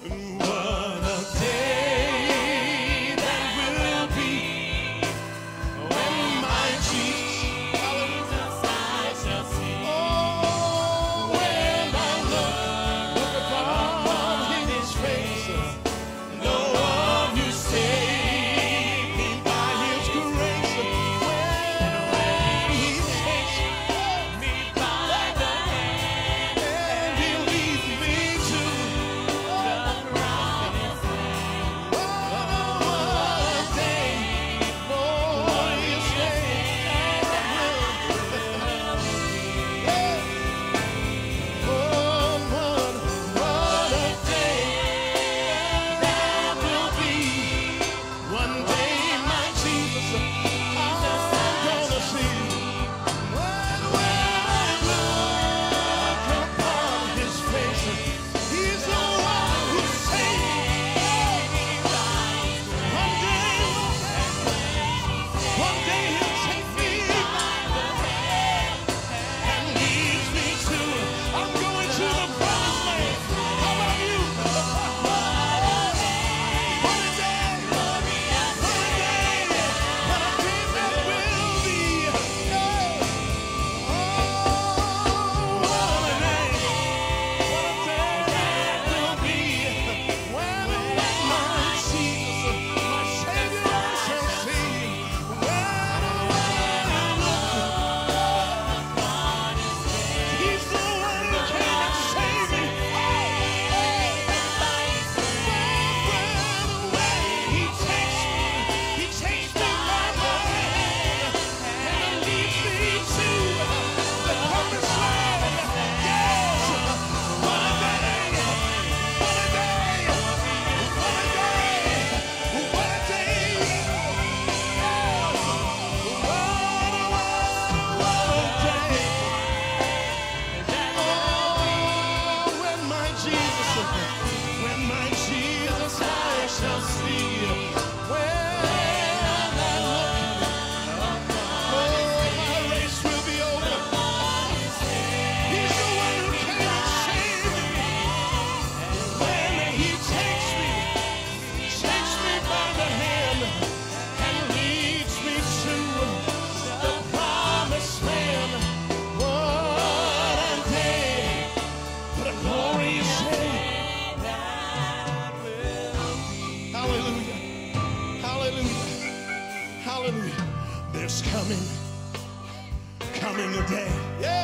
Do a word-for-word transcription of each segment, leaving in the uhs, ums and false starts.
coming a day, yeah,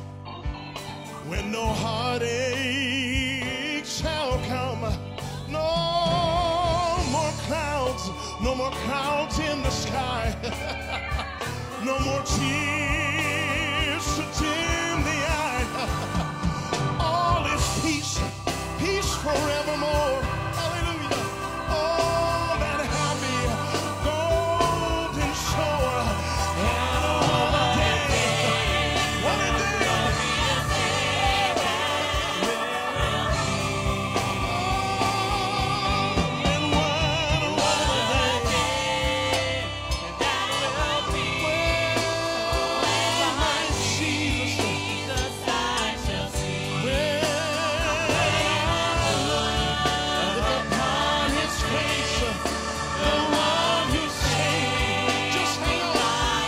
when no heartache shall come, no more clouds, no more clouds in the sky, no more tears to dim the eye. All is peace, peace forevermore. Hallelujah. Oh, that happy golden shore. And what a day, what a day. Oh, and what, what a day that will be. When my Jesus I shall see. Look upon his face, the one who saved. Just hang on.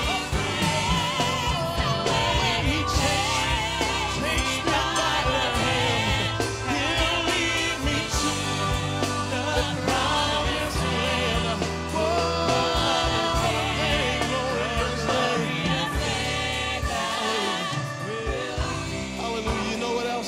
When he takes, takes me by the hand, he'll lead me to the promised land. What a day, glorious day. Hallelujah. You know what else?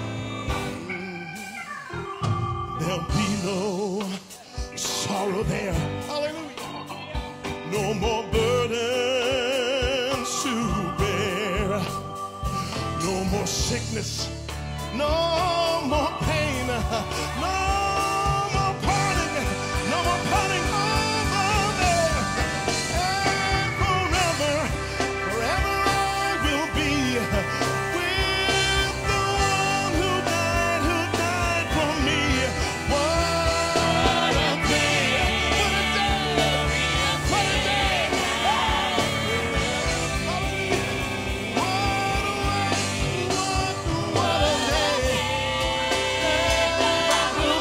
There'll be no sorrow there. Hallelujah. No more burdens to bear. No more sickness. No more pain. No more parting. No more parting over there. And forever, forever I will be with the one who died, who died for me. What a day, what a day, what a day. Hallelujah. What a, what, what a day that will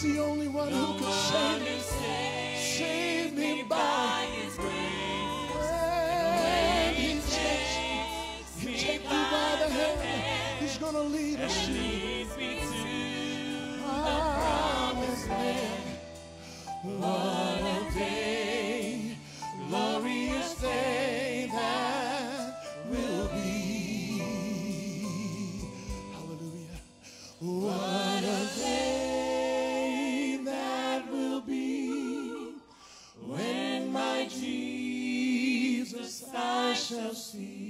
the only one who can save me. Save me by His grace. When He takes me, He takes me by the hand. He's gonna lead us to the promised land. What a day, glorious day that will be. Hallelujah. What a day that will be when my Jesus I shall see.